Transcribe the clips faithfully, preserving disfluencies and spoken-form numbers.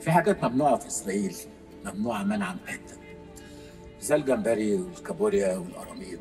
في حاجات ممنوعة في إسرائيل، ممنوعة منعا باتا، زي الجمبري والكابوريا والقراميط.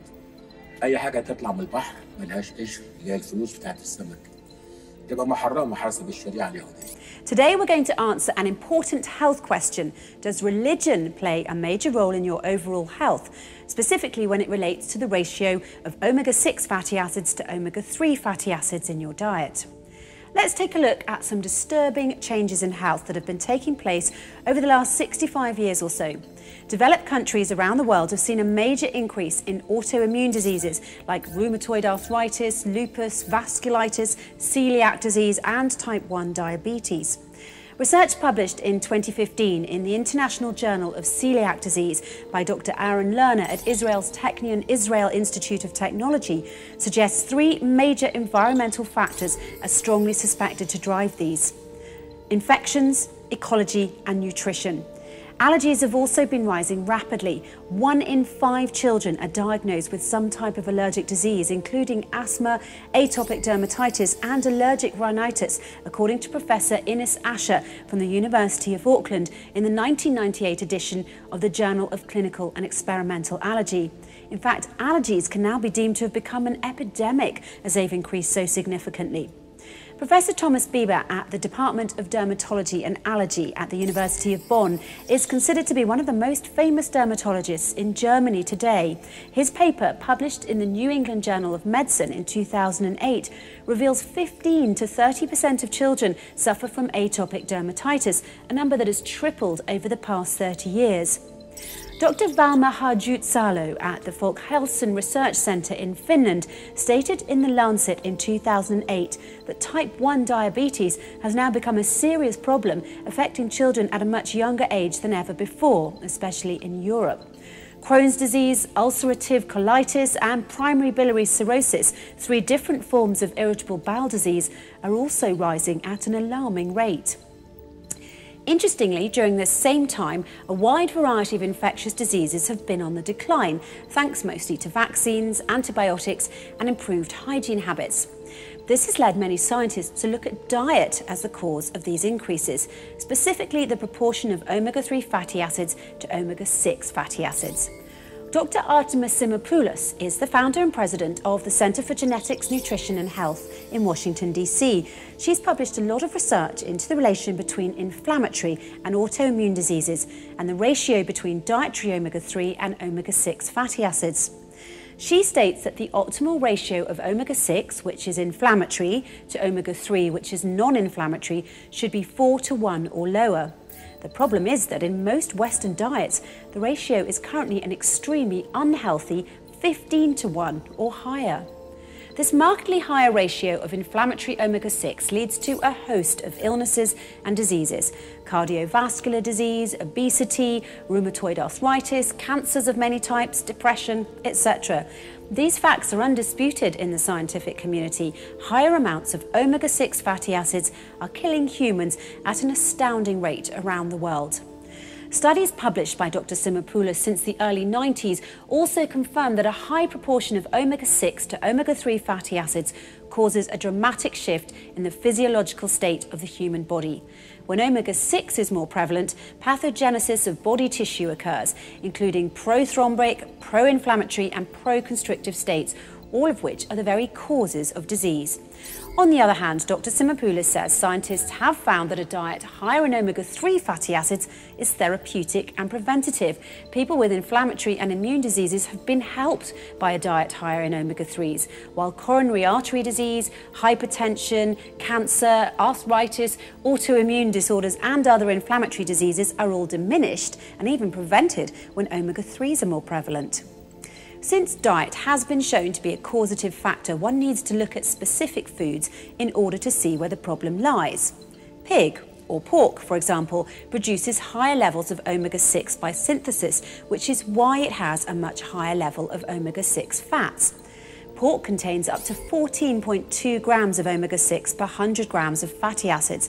أي حاجة تطلع من البحر ملهاش قشر اللي هي الفلوس بتاعت السمك تبقى محرمة حسب الشريعة اليهودية. Today we're going to answer an important health question. Does religion play a major role in your overall health, specifically when it relates to the ratio of omega six fatty acids to omega three fatty acids in your diet? Let's take a look at some disturbing changes in health that have been taking place over the last sixty-five years or so. Developed countries around the world have seen a major increase in autoimmune diseases like rheumatoid arthritis, lupus, vasculitis, celiac disease and type one diabetes. Research published in twenty fifteen in the International Journal of Celiac Disease by Doctor Aaron Lerner at Israel's Technion Israel Institute of Technology suggests three major environmental factors are strongly suspected to drive these: infections, ecology and nutrition. Allergies have also been rising rapidly. One in five children are diagnosed with some type of allergic disease, including asthma, atopic dermatitis and allergic rhinitis, according to Professor Ines Asher from the University of Auckland in the nineteen ninety-eight edition of the Journal of Clinical and Experimental Allergy. In fact, allergies can now be deemed to have become an epidemic as they've increased so significantly. Professor Thomas Bieber at the Department of Dermatology and Allergy at the University of Bonn is considered to be one of the most famous dermatologists in Germany today. His paper, published in the New England Journal of Medicine in two thousand eight, reveals fifteen to thirty percent of children suffer from atopic dermatitis, a number that has tripled over the past thirty years. Doctor Valma Harjutsalo at the Folkhälsan Research Centre in Finland stated in The Lancet in two thousand eight that type one diabetes has now become a serious problem affecting children at a much younger age than ever before, especially in Europe. Crohn's disease, ulcerative colitis and primary biliary cirrhosis, three different forms of irritable bowel disease, are also rising at an alarming rate. Interestingly, during this same time, a wide variety of infectious diseases have been on the decline, thanks mostly to vaccines, antibiotics and improved hygiene habits. This has led many scientists to look at diet as the cause of these increases, specifically the proportion of omega three fatty acids to omega six fatty acids. Doctor Artemis Simopoulos is the founder and president of the Center for Genetics, Nutrition and Health in Washington, D C. She's published a lot of research into the relation between inflammatory and autoimmune diseases and the ratio between dietary omega three and omega six fatty acids. She states that the optimal ratio of omega six, which is inflammatory, to omega three, which is non-inflammatory, should be four to one or lower. The problem is that in most Western diets, the ratio is currently an extremely unhealthy fifteen to one or higher. This markedly higher ratio of inflammatory omega six leads to a host of illnesses and diseases: cardiovascular disease, obesity, rheumatoid arthritis, cancers of many types, depression, et cetera. These facts are undisputed in the scientific community. Higher amounts of omega six fatty acids are killing humans at an astounding rate around the world. Studies published by Doctor Simopoulos since the early nineties also confirm that a high proportion of omega six to omega three fatty acids causes a dramatic shift in the physiological state of the human body. When omega six is more prevalent, pathogenesis of body tissue occurs, including prothrombic, pro-inflammatory and pro-constrictive states, all of which are the very causes of disease. On the other hand, Doctor Simopoulos says scientists have found that a diet higher in omega three fatty acids is therapeutic and preventative. People with inflammatory and immune diseases have been helped by a diet higher in omega threes, while coronary artery disease, hypertension, cancer, arthritis, autoimmune disorders and other inflammatory diseases are all diminished and even prevented when omega threes are more prevalent. Since diet has been shown to be a causative factor, one needs to look at specific foods in order to see where the problem lies. Pig or pork, for example, produces higher levels of omega six by synthesis, which is why it has a much higher level of omega six fats. Pork contains up to fourteen point two grams of omega six per one hundred grams of fatty acids.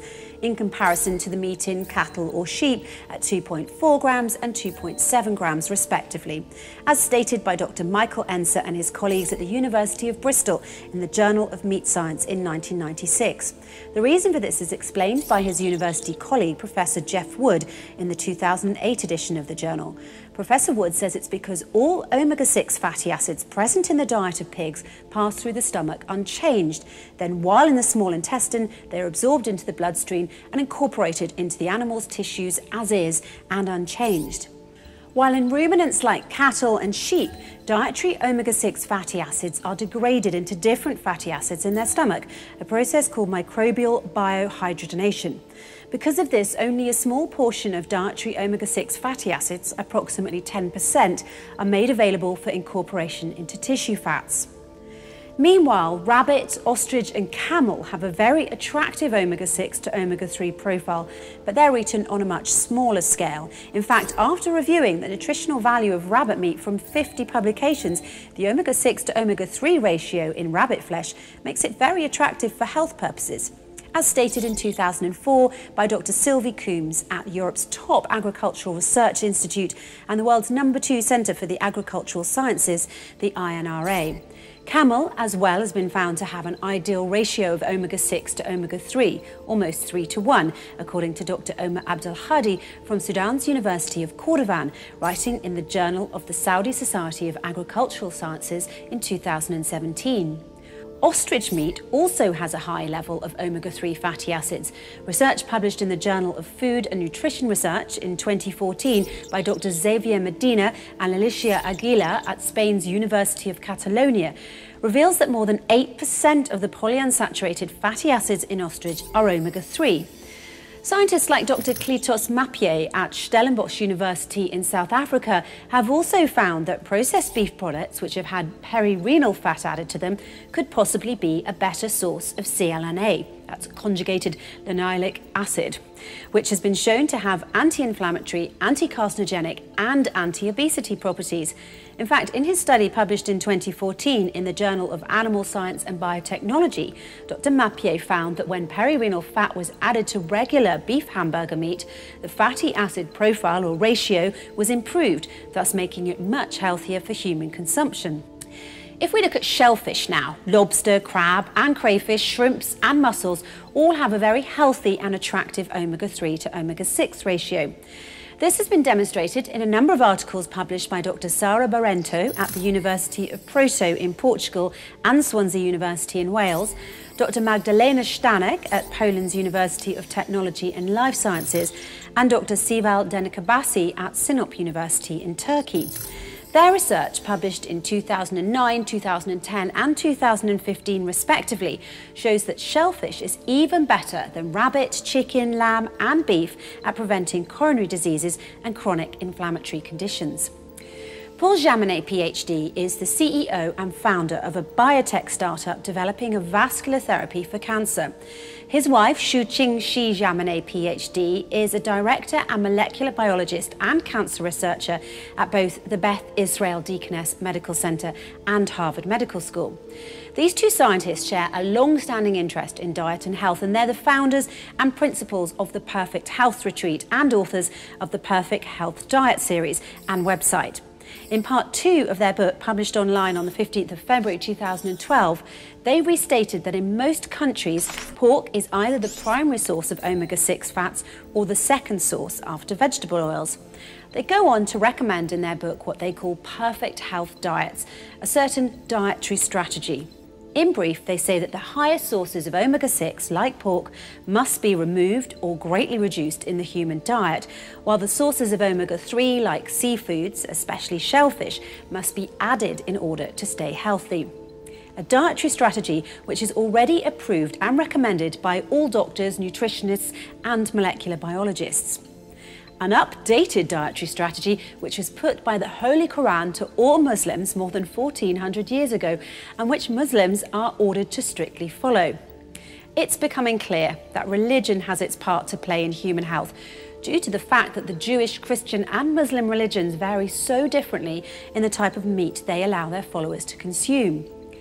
in comparison to the meat in cattle or sheep at two point four grams and two point seven grams respectively, as stated by Doctor Michael Enser and his colleagues at the University of Bristol in the Journal of Meat Science in nineteen ninety-six. The reason for this is explained by his university colleague, Professor Jeff Wood, in the two thousand eight edition of the journal. Professor Wood says it's because all omega six fatty acids present in the diet of pigs pass through the stomach unchanged. Then, while in the small intestine, they're absorbed into the bloodstream and incorporated into the animal's tissues as is and unchanged. While in ruminants like cattle and sheep, dietary omega six fatty acids are degraded into different fatty acids in their stomach, a process called microbial biohydrogenation. Because of this, only a small portion of dietary omega six fatty acids, approximately ten percent, are made available for incorporation into tissue fats. Meanwhile, rabbit, ostrich and camel have a very attractive omega six to omega three profile, but they're eaten on a much smaller scale. In fact, after reviewing the nutritional value of rabbit meat from fifty publications, the omega six to omega three ratio in rabbit flesh makes it very attractive for health purposes, as stated in two thousand four by Doctor Sylvie Coombs at Europe's top agricultural research institute and the world's number two centre for the agricultural sciences, the I N R A. Camel, as well, has been found to have an ideal ratio of omega six to omega three, almost three to one, according to Doctor Omar Abdelhadi from Sudan's University of Cordovan, writing in the Journal of the Saudi Society of Agricultural Sciences in two thousand seventeen. Ostrich meat also has a high level of omega three fatty acids. Research published in the Journal of Food and Nutrition Research in twenty fourteen by Doctor Xavier Medina and Alicia Aguila at Spain's University of Catalonia reveals that more than eight percent of the polyunsaturated fatty acids in ostrich are omega three. Scientists like Doctor Kleetos Mappier at Stellenbosch University in South Africa have also found that processed beef products which have had perirenal fat added to them could possibly be a better source of C L N A, that's conjugated linoleic acid, which has been shown to have anti-inflammatory, anti-carcinogenic and anti-obesity properties. In fact, in his study published in twenty fourteen in the Journal of Animal Science and Biotechnology, Doctor Mappier found that when perirenal fat was added to regular beef hamburger meat, the fatty acid profile or ratio was improved, thus making it much healthier for human consumption. If we look at shellfish now, lobster, crab and crayfish, shrimps and mussels all have a very healthy and attractive omega three to omega six ratio. This has been demonstrated in a number of articles published by Doctor Sara Barrento at the University of Porto in Portugal and Swansea University in Wales, Doctor Magdalena Stanek at Poland's University of Technology and Life Sciences, and Doctor Sival Denikabasi at Sinop University in Turkey. Their research, published in two thousand nine, two thousand ten and two thousand fifteen respectively, shows that shellfish is even better than rabbit, chicken, lamb and beef at preventing coronary diseases and chronic inflammatory conditions. Paul Jaminet, PhD, is the C E O and founder of a biotech startup developing a vascular therapy for cancer. His wife, Shuqing Shi Jaminet, PhD, is a director and molecular biologist and cancer researcher at both the Beth Israel Deaconess Medical Center and Harvard Medical School. These two scientists share a long-standing interest in diet and health, and they're the founders and principals of the Perfect Health Retreat and authors of the Perfect Health Diet series and website. In part two of their book, published online on the fifteenth of February two thousand twelve, they restated that in most countries, pork is either the primary source of omega six fats or the second source after vegetable oils. They go on to recommend in their book what they call perfect health diets, a certain dietary strategy. In brief, they say that the highest sources of omega six, like pork, must be removed or greatly reduced in the human diet, while the sources of omega three, like seafoods, especially shellfish, must be added in order to stay healthy. A dietary strategy which is already approved and recommended by all doctors, nutritionists and molecular biologists. An updated dietary strategy which was put by the Holy Quran to all Muslims more than fourteen hundred years ago, and which Muslims are ordered to strictly follow. It's becoming clear that religion has its part to play in human health, due to the fact that the Jewish, Christian and Muslim religions vary so differently in the type of meat they allow their followers to consume.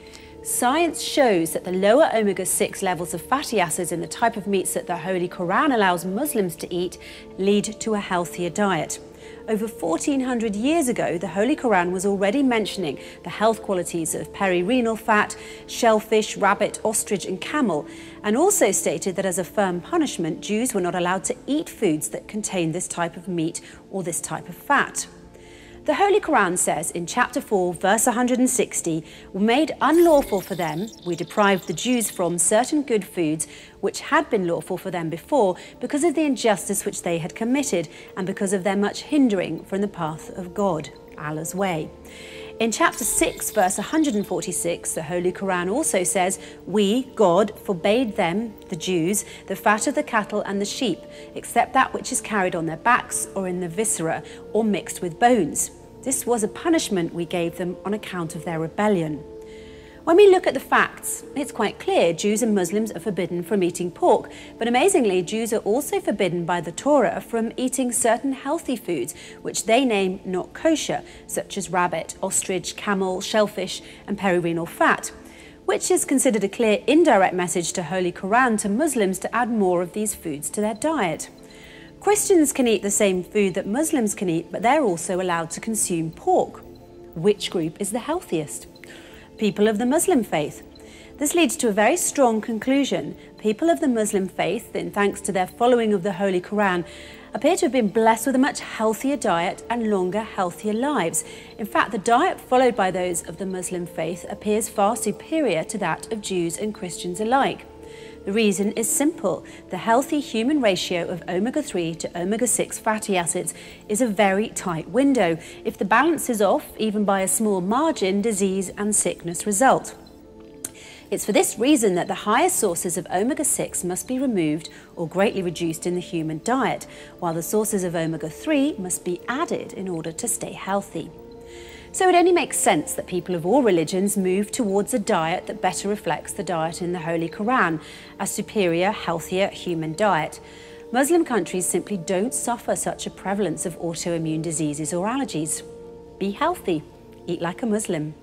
Science shows that the lower omega six levels of fatty acids in the type of meats that the Holy Quran allows Muslims to eat lead to a healthier diet. Over fourteen hundred years ago, the Holy Quran was already mentioning the health qualities of perirenal fat, shellfish, rabbit, ostrich and camel, and also stated that as a firm punishment, Jews were not allowed to eat foods that contained this type of meat or this type of fat. The Holy Quran says in chapter four, verse one hundred sixty, "We made unlawful for them, we deprived the Jews from certain good foods which had been lawful for them before because of the injustice which they had committed and because of their much hindering from the path of God," Allah's way. In chapter six, verse one hundred forty-six, the Holy Quran also says, "We, God, forbade them, the Jews, the fat of the cattle and the sheep, except that which is carried on their backs or in the viscera or mixed with bones. This was a punishment we gave them on account of their rebellion." When we look at the facts, it's quite clear Jews and Muslims are forbidden from eating pork, but amazingly, Jews are also forbidden by the Torah from eating certain healthy foods, which they name not kosher, such as rabbit, ostrich, camel, shellfish, and perirenal fat, which is considered a clear indirect message to Holy Quran to Muslims to add more of these foods to their diet. Christians can eat the same food that Muslims can eat, but they're also allowed to consume pork. Which group is the healthiest? People of the Muslim faith. This leads to a very strong conclusion. People of the Muslim faith, in thanks to their following of the Holy Quran, appear to have been blessed with a much healthier diet and longer, healthier lives. In fact, the diet followed by those of the Muslim faith appears far superior to that of Jews and Christians alike. The reason is simple. The healthy human ratio of omega three to omega six fatty acids is a very tight window. If the balance is off, even by a small margin, disease and sickness result. It's for this reason that the highest sources of omega six must be removed or greatly reduced in the human diet, while the sources of omega three must be added in order to stay healthy. So it only makes sense that people of all religions move towards a diet that better reflects the diet in the Holy Quran, a superior, healthier human diet. Muslim countries simply don't suffer such a prevalence of autoimmune diseases or allergies. Be healthy. Eat like a Muslim.